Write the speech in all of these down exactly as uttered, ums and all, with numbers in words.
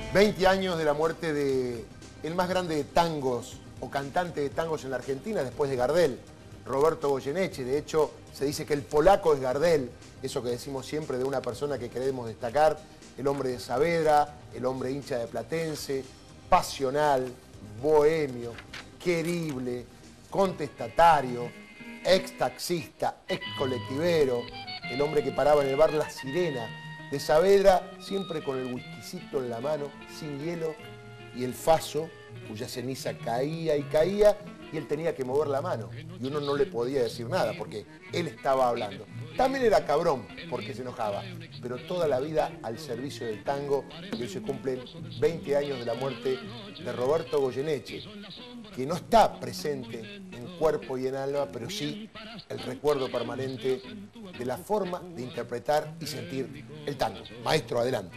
veinte años de la muerte de el más grande de tangos o cantante de tangos en la Argentina después de Gardel, Roberto Goyeneche. De hecho, se dice que el polaco es Gardel, eso que decimos siempre de una persona que queremos destacar, el hombre de Saavedra, el hombre hincha de Platense, pasional, bohemio, querible, contestatario, ex taxista, ex colectivero, el hombre que paraba en el bar La Sirena de Saavedra, siempre con el whiskycito en la mano, sin hielo, y el faso, cuya ceniza caía y caía, y él tenía que mover la mano, y uno no le podía decir nada, porque él estaba hablando. También era cabrón, porque se enojaba, pero toda la vida al servicio del tango, y hoy se cumplen veinte años de la muerte de Roberto Goyeneche, que no está presente en cuerpo y en alma, pero sí el recuerdo permanente de la forma de interpretar y sentir el tango. Maestro, adelante.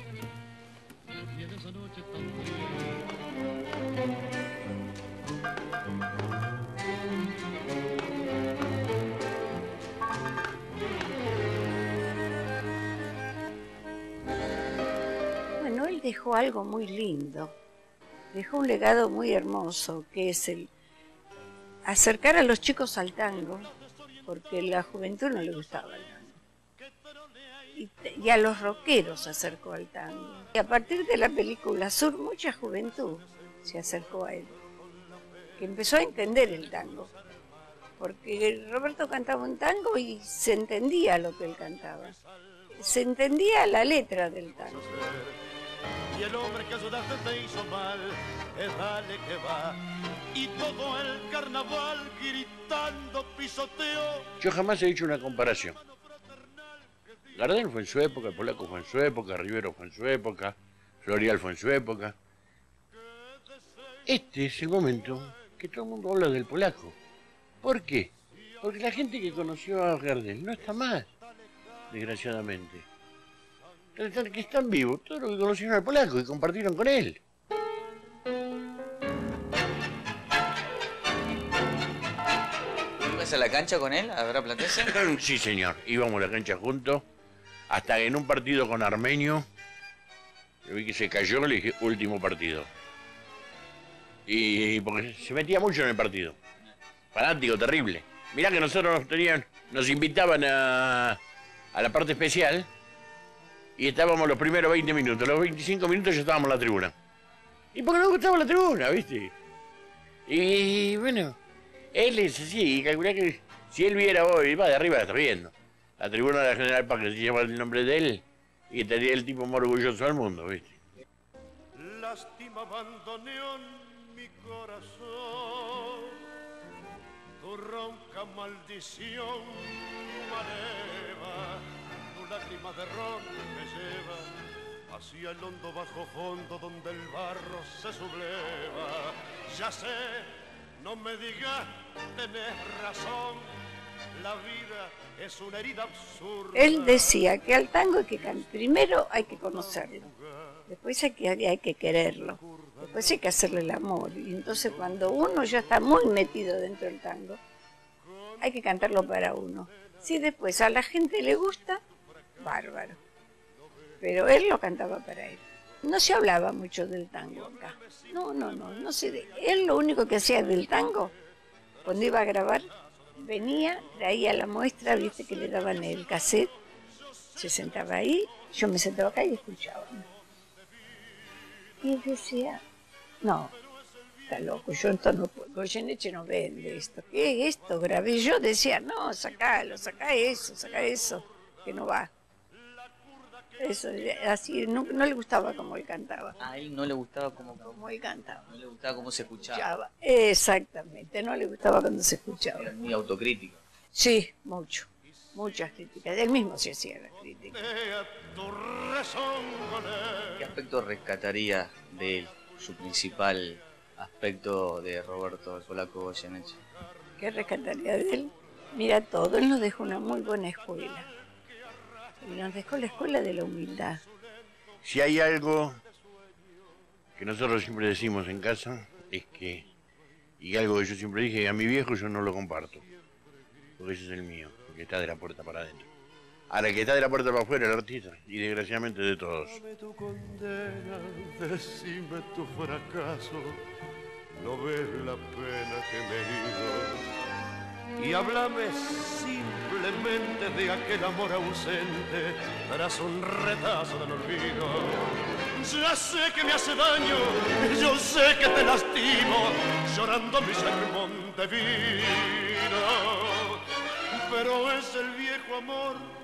Bueno, él dejó algo muy lindo, dejó un legado muy hermoso, que es el acercar a los chicos al tango, porque a la juventud no le gustaba el tango. Y, y a los rockeros se acercó al tango. Y a partir de la película Sur, mucha juventud se acercó a él, que empezó a entender el tango. Porque Roberto cantaba un tango y se entendía lo que él cantaba. Se entendía la letra del tango. Y el hombre que ayudaste te hizo mal, es dale que va. Y todo el carnaval gritando pisoteo. Yo jamás he hecho una comparación. Gardel fue en su época, el polaco fue en su época, Rivero fue en su época, Florial fue en su época. Este es el momento que todo el mundo habla del polaco. ¿Por qué? Porque la gente que conoció a Gardel no está más, desgraciadamente. Que están vivos, todos los que conocieron al polaco y compartieron con él. ¿Ibas a la cancha con él, a ver a Platense? Sí, señor. Íbamos a la cancha juntos, hasta que en un partido con Armenio, yo vi que se cayó, le dije, último partido. Y porque se metía mucho en el partido. Fanático, terrible. Mirá que nosotros nos tenían, nos invitaban a, a la parte especial, y estábamos los primeros veinte minutos, los veinticinco minutos ya estábamos en la tribuna. Y porque nos gustaba la tribuna, ¿viste? Y bueno, él es así, y calculá que si él viera hoy, va de arriba, la está viendo. La tribuna de la General Paz, que se llama el nombre de él, y estaría el tipo más orgulloso del mundo, ¿viste? Lástima abandoneó mi corazón, tu ronca maldición maleva. Lágrimas de ron me lleva hacia el hondo bajo fondo donde el barro se subleva. Ya sé, no me digas, tenés razón, la vida es una herida absurda. Él decía que al tango hay que cantar, primero hay que conocerlo, después hay que, hay que quererlo, después hay que hacerle el amor. Y entonces cuando uno ya está muy metido dentro del tango, hay que cantarlo para uno. Si después a la gente le gusta, bárbaro. Pero él lo cantaba para él. No se hablaba mucho del tango acá. No, no, no, no sé. De... Él lo único que hacía del tango, cuando iba a grabar, venía, traía la muestra, viste que le daban el cassette, se sentaba ahí, yo me sentaba acá y escuchaba. Y él decía, no, está loco, yo esto no puedo, Goyeneche no vende esto. ¿Qué es esto? Grabé yo, decía, no, sacalo, sacá eso, sacá eso, que no va. Eso, así, no, no le gustaba como él cantaba. A él no le gustaba como, como él cantaba. No le gustaba cómo se escuchaba. escuchaba. Exactamente, no le gustaba cuando se escuchaba. Era muy autocrítico. Sí, mucho, muchas críticas. Él mismo se hacía las críticas. ¿Qué aspecto rescataría de él, su principal aspecto de Roberto el polaco Goyeneche? ¿Qué rescataría de él? Mira todo, él nos dejó una muy buena escuela. Y nos dejó la escuela de la humildad. Si hay algo que nosotros siempre decimos en casa, es que, y algo que yo siempre dije, a mi viejo yo no lo comparto, porque ese es el mío, porque está de la puerta para adentro. A la que está de la puerta para afuera, el artista. Y desgraciadamente de todos. Dame tu condena, decime tu fracaso. No ves la pena que me he ido. Y háblame simplemente de aquel amor ausente tras un retazo del olvido. Ya sé que me hace daño, yo sé que te lastimo, llorando mi sermón de vino. Pero es el viejo amor